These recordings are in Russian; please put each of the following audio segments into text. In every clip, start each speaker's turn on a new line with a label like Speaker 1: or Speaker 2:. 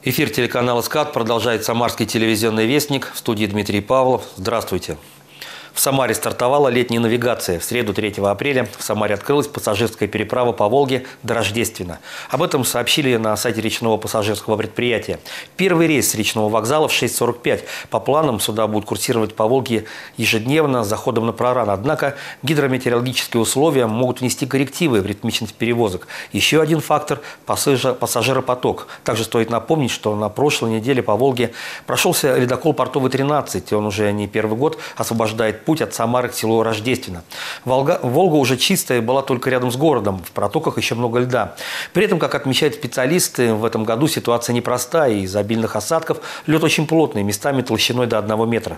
Speaker 1: Эфир телеканала СКАТ продолжает «Самарский телевизионный вестник». В студии Дмитрий Павлов. Здравствуйте. В Самаре стартовала летняя навигация. В среду 3 апреля в Самаре открылась пассажирская переправа по Волге до Рождествена. Об этом сообщили на сайте речного пассажирского предприятия. Первый рейс с речного вокзала в 6:45. По планам суда будут курсировать по Волге ежедневно с заходом на проран. Однако гидрометеорологические условия могут внести коррективы в ритмичность перевозок. Еще один фактор – пассажиропоток. Также стоит напомнить, что на прошлой неделе по Волге прошелся ледокол «Портовый 13». Он уже не первый год освобождает путь от Самары к селу Рождествено. Волга уже чистая, была только рядом с городом. В протоках еще много льда. При этом, как отмечают специалисты, в этом году ситуация непростая. Из-за обильных осадков лед очень плотный, местами толщиной до 1 метра.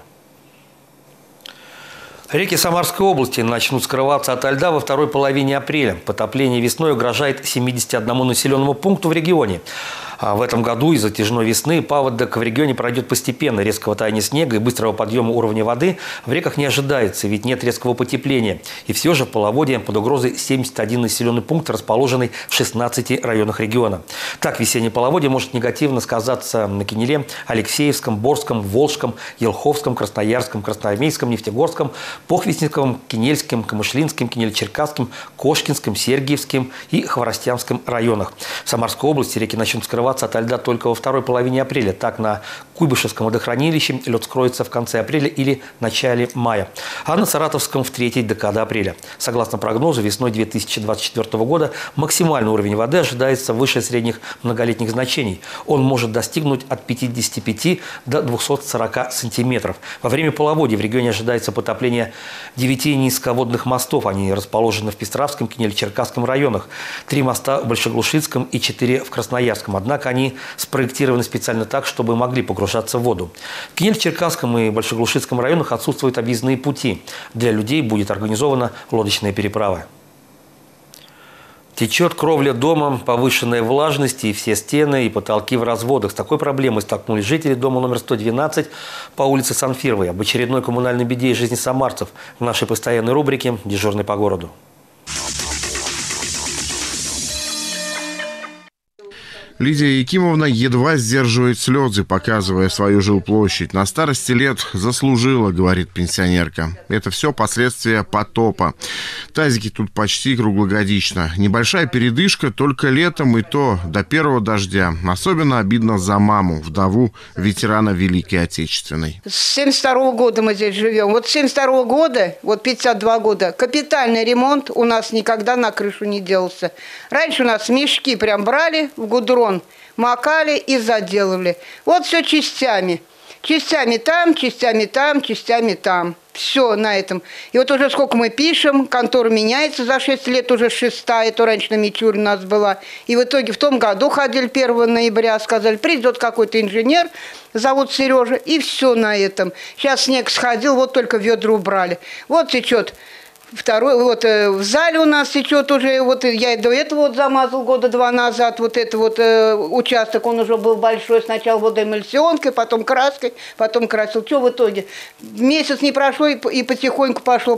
Speaker 1: Реки Самарской области начнут скрываться ото льда во второй половине апреля. Потопление весной угрожает 71 населенному пункту в регионе. А в этом году из-за затяжной весны паводок в регионе пройдет постепенно. Резкого таяния снега и быстрого подъема уровня воды в реках не ожидается, ведь нет резкого потепления. И все же в половодье под угрозой 71 населенный пункт, расположенный в 16 районах региона. Так, весеннее половодье может негативно сказаться на Кинеле, Алексеевском, Борском, Волжском, Елховском, Красноярском, Красноармейском, Нефтегорском, Похвестниковом, Кинельском, Камышлинском, Кинель-Черкасском, Кошкинском, Сергиевском и Хворостянском районах. В Самарской области реки начнут скрываться ото льда только во второй половине апреля. Так, на Куйбышевском водохранилище лед скроется в конце апреля или начале мая, а на Саратовском в третьей декаде апреля. Согласно прогнозу, весной 2024 года максимальный уровень воды ожидается выше средних многолетних значений. Он может достигнуть от 55 до 240 сантиметров. Во время половодья в регионе ожидается потопление 9 низководных мостов. Они расположены в Пестравском, Кинель-Черкасском районах. 3 моста в Большеглушицком и 4 в Красноярском. Однако они спроектированы специально так, чтобы могли погружаться в воду. В Кинель-Черкасском и Большеглушицком районах отсутствуют объездные пути. Для людей будет организована лодочная переправа. Течет кровля дома, повышенная влажность, и все стены и потолки в разводах. С такой проблемой столкнулись жители дома номер 112 по улице Санфировой. Об очередной коммунальной беде из жизни самарцев в нашей постоянной рубрике «Дежурный по городу».
Speaker 2: Лидия Якимовна едва сдерживает слезы, показывая свою жилплощадь. На старости лет заслужила, говорит пенсионерка. Это все последствия потопа. Тазики тут почти круглогодично. Небольшая передышка только летом, и то до первого дождя. Особенно обидно за маму, вдову ветерана Великой Отечественной.
Speaker 3: С 72 года мы здесь живем. Вот с 72 года, вот 52 года, капитальный ремонт у нас никогда на крышу не делался. Раньше у нас мешки прям брали в гудрон, макали и заделывали. Вот все частями. Частями там, частями там, частями там. Все на этом. И вот уже сколько мы пишем, контора меняется за 6 лет, уже 6-я, то раньше на Мичуре у нас была. И в итоге в том году ходили 1 ноября, сказали, придет какой-то инженер, зовут Сережа, и все на этом. Сейчас снег сходил, вот только ведра убрали. Вот течет. Второй, вот в зале у нас течет уже, вот я до этого вот замазал года 2 назад, вот это вот участок, он уже был большой, сначала водоэмульсионкой, потом краской, потом красил. Что в итоге? Месяц не прошло, и потихоньку пошло.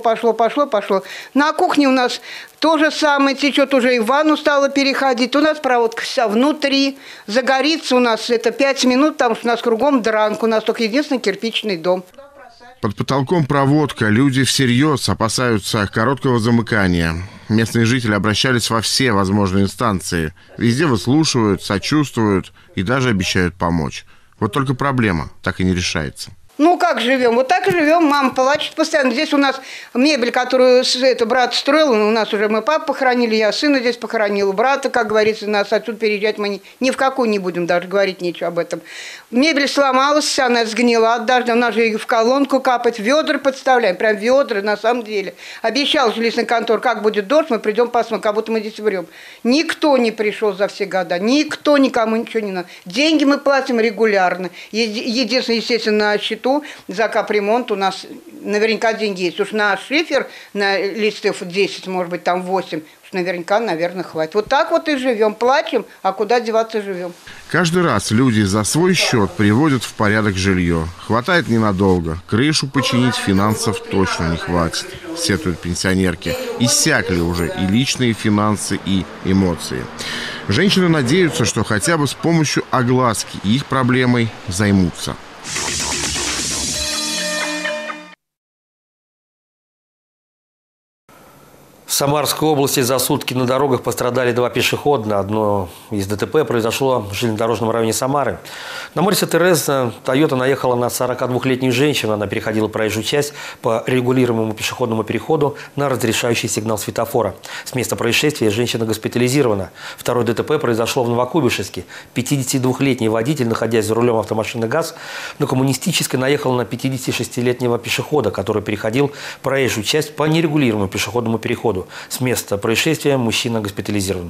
Speaker 3: На кухне у нас то же самое течет, уже и в ванну стало переходить. У нас проводка вся внутри, загорится у нас это 5 минут, потому что у нас кругом дранка, у нас только единственный кирпичный дом.
Speaker 2: Под потолком проводка. Люди всерьез опасаются короткого замыкания. Местные жители обращались во все возможные инстанции. Везде выслушивают, сочувствуют и даже обещают помочь. Вот только проблема так и не решается.
Speaker 3: Ну, как живем? Вот так и живем. Мама плачет постоянно. Здесь у нас мебель, которую брат строил, у нас уже мы папу похоронили, я сына здесь похоронила, брата, как говорится, нас отсюда переезжать мы ни в какую не будем даже говорить ничего об этом. Мебель сломалась, вся она сгнила от дождя, у нас же и в колонку капать, ведра подставляем, прям ведра на самом деле. Обещал жилищный контор, как будет дождь, мы придем посмотрим, как будто мы здесь врем. Никто не пришел за все года, никто никому ничего не надо. Деньги мы платим регулярно. Единственное, естественно, на счету за капремонт у нас наверняка деньги есть. Уж на шифер, на листов 10, может быть, там 8, наверняка, наверное, хватит. Вот так вот и живем. Плачем, а куда деваться живем.
Speaker 2: Каждый раз люди за свой счет приводят в порядок жилье. Хватает ненадолго. Крышу починить финансов точно не хватит, сетуют пенсионерки. Иссякли уже и личные финансы, и эмоции. Женщины надеются, что хотя бы с помощью огласки их проблемой займутся.
Speaker 1: В Самарской области за сутки на дорогах пострадали 2 пешехода. Одно из ДТП произошло в железнодорожном районе Самары. На Мориса Тереза Тойота наехала на 42-летнюю женщину. Она переходила проезжую часть по регулируемому пешеходному переходу на разрешающий сигнал светофора. С места происшествия женщина госпитализирована. Второе ДТП произошло в Новокуйбышевске. 52-летний водитель, находясь за рулем автомашины ГАЗ, на Коммунистической наехал на 56-летнего пешехода, который переходил проезжую часть по нерегулируемому пешеходному переходу. С места происшествия мужчина госпитализирован.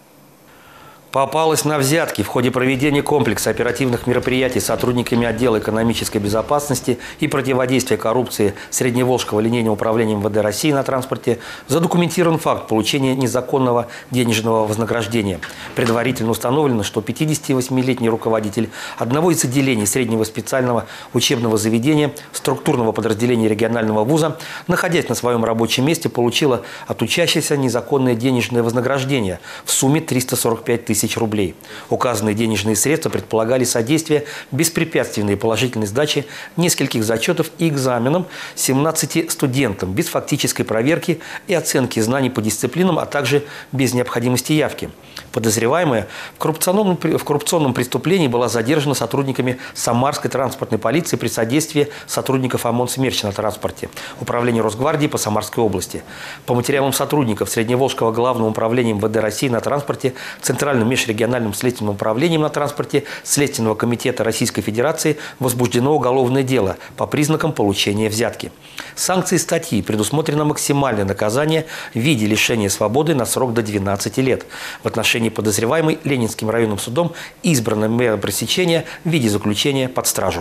Speaker 1: Попалась на взятки. В ходе проведения комплекса оперативных мероприятий сотрудниками отдела экономической безопасности и противодействия коррупции Средневолжского линейного управления МВД России на транспорте задокументирован факт получения незаконного денежного вознаграждения. Предварительно установлено, что 58-летний руководитель одного из отделений среднего специального учебного заведения структурного подразделения регионального вуза, находясь на своем рабочем месте, получила от учащихся незаконное денежное вознаграждение в сумме 345 тысяч рублей. Указанные денежные средства предполагали содействие беспрепятственной и положительной сдачи нескольких зачетов и экзаменам 17 студентам без фактической проверки и оценки знаний по дисциплинам, а также без необходимости явки. Подозреваемая в коррупционном преступлении была задержана сотрудниками Самарской транспортной полиции при содействии сотрудников ОМОН «Смерч» на транспорте, Управления Росгвардии по Самарской области. По материалам сотрудников Средневолжского главного управления МВД России на транспорте, Центральным межрегиональным следственным управлением на транспорте Следственного комитета Российской Федерации возбуждено уголовное дело по признакам получения взятки. Санкцией статьи предусмотрено максимальное наказание в виде лишения свободы на срок до 12 лет. В отношении подозреваемой Ленинским районным судом избрана мера пресечения в виде заключения под стражу.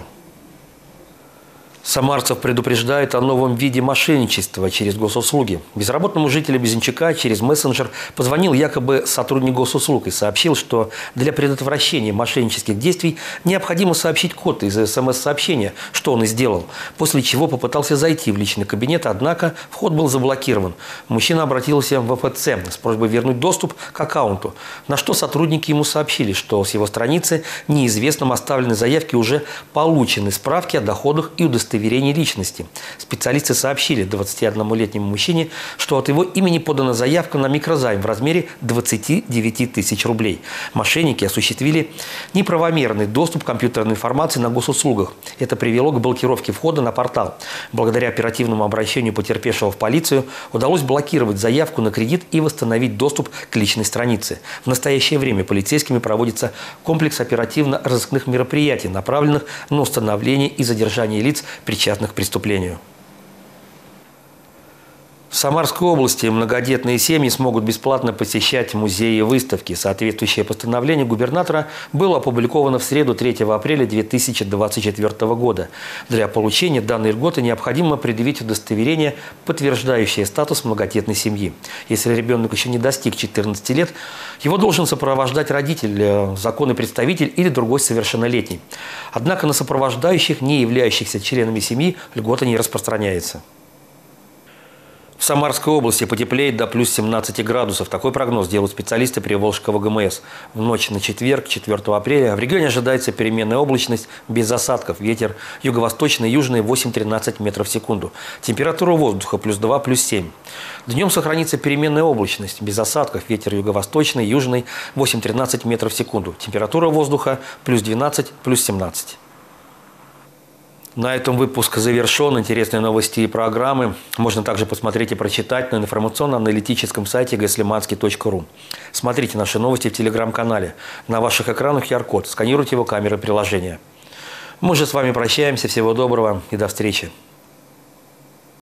Speaker 1: Самарцев предупреждает о новом виде мошенничества через госуслуги. Безработному жителю Безенчака через мессенджер позвонил якобы сотрудник госуслуг и сообщил, что для предотвращения мошеннических действий необходимо сообщить код из СМС-сообщения, что он и сделал, после чего попытался зайти в личный кабинет, однако вход был заблокирован. Мужчина обратился в ВПЦ с просьбой вернуть доступ к аккаунту, на что сотрудники ему сообщили, что с его страницы неизвестным оставлены заявки уже получены справки о доходах и удостоверения личности. Специалисты сообщили 21-летнему мужчине, что от его имени подана заявка на микрозайм в размере 29 тысяч рублей. Мошенники осуществили неправомерный доступ к компьютерной информации на госуслугах. Это привело к блокировке входа на портал. Благодаря оперативному обращению потерпевшего в полицию удалось блокировать заявку на кредит и восстановить доступ к личной странице. В настоящее время полицейскими проводится комплекс оперативно-розыскных мероприятий, направленных на установление и задержание лиц, причастных к преступлению. В Самарской области многодетные семьи смогут бесплатно посещать музеи и выставки. Соответствующее постановление губернатора было опубликовано в среду 3 апреля 2024 года. Для получения данной льготы необходимо предъявить удостоверение, подтверждающее статус многодетной семьи. Если ребенок еще не достиг 14 лет, его должен сопровождать родитель, законный представитель или другой совершеннолетний. Однако на сопровождающих, не являющихся членами семьи, льгота не распространяется. В Самарской области потеплеет до плюс 17 градусов. Такой прогноз делают специалисты Приволжского ГМС. В ночь на четверг, 4 апреля, в регионе ожидается переменная облачность без осадков. Ветер юго-восточный и южный 8-13 метров в секунду. Температура воздуха плюс 2, плюс 7. Днем сохранится переменная облачность без осадков. Ветер юго-восточный, южный 8-13 метров в секунду. Температура воздуха плюс 12, плюс 17. На этом выпуск завершен. Интересные новости и программы можно также посмотреть и прочитать на информационно-аналитическом сайте gslimansky.ru. Смотрите наши новости в телеграм-канале. На ваших экранах QR-код. Сканируйте его камеры приложения. Мы же с вами прощаемся. Всего доброго и до встречи.